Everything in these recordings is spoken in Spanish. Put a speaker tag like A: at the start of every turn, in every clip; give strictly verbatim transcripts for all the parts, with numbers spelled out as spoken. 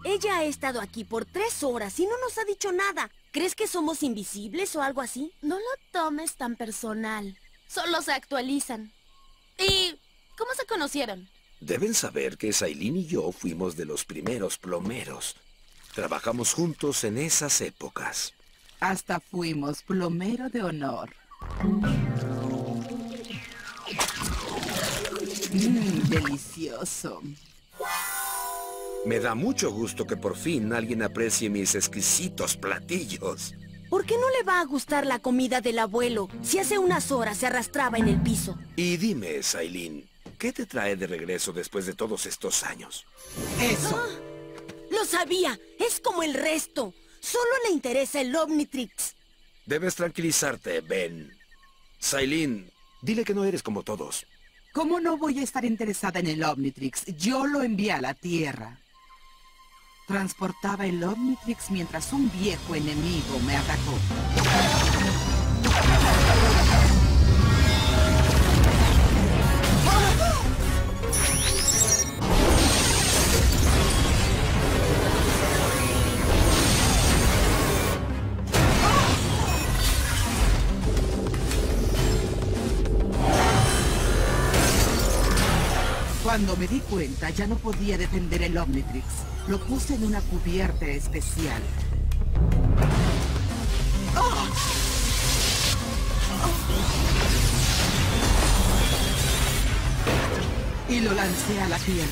A: Ella ha estado aquí por tres horas y no nos ha dicho nada. ¿Crees que somos invisibles o algo así?
B: No lo tomes tan personal. Solo se actualizan. ¿Y cómo se conocieron?
C: Deben saber que Sailin y yo fuimos de los primeros plomeros. Trabajamos juntos en esas épocas.
D: Hasta fuimos plomero de honor. Mmm, delicioso.
C: Me da mucho gusto que por fin alguien aprecie mis exquisitos platillos.
A: ¿Por qué no le va a gustar la comida del abuelo si hace unas horas se arrastraba en el piso?
C: Y dime, Sailin, ¿qué te trae de regreso después de todos estos años?
D: Eso.
A: ¡Ah! ¡Lo sabía! Es como el resto. Solo le interesa el Omnitrix.
C: Debes tranquilizarte, Ben. Sailin, dile que no eres como todos.
D: ¿Cómo no voy a estar interesada en el Omnitrix? Yo lo envié a la Tierra. Transportaba el Omnitrix mientras un viejo enemigo me atacó. Cuando me di cuenta, ya no podía defender el Omnitrix. Lo puse en una cubierta especial. ¡Oh! Y lo lancé a la tierra.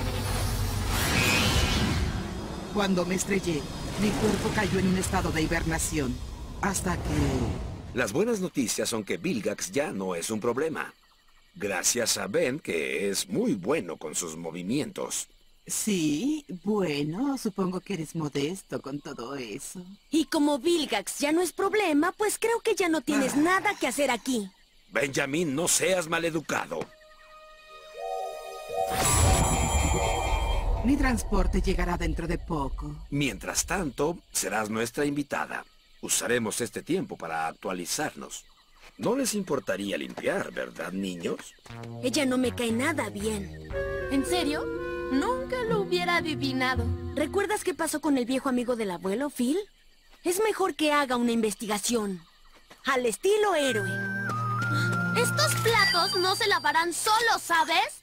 D: Cuando me estrellé, mi cuerpo cayó en un estado de hibernación. Hasta que...
C: Las buenas noticias son que Vilgax ya no es un problema. Gracias a Ben, que es muy bueno con sus movimientos.
D: Sí, bueno, supongo que eres modesto con todo eso.
A: Y como Vilgax ya no es problema, pues creo que ya no tienes
D: Ah.
A: nada que hacer aquí.
C: Benjamin, no seas maleducado.
D: Mi transporte llegará dentro de poco.
C: Mientras tanto, serás nuestra invitada. Usaremos este tiempo para actualizarnos. No les importaría limpiar, ¿verdad, niños?
A: Ella no me cae nada bien.
B: ¿En serio? Nunca lo hubiera adivinado.
A: ¿Recuerdas qué pasó con el viejo amigo del abuelo, Phil? Es mejor que haga una investigación. Al estilo héroe.
B: Estos platos no se lavarán solos, ¿sabes?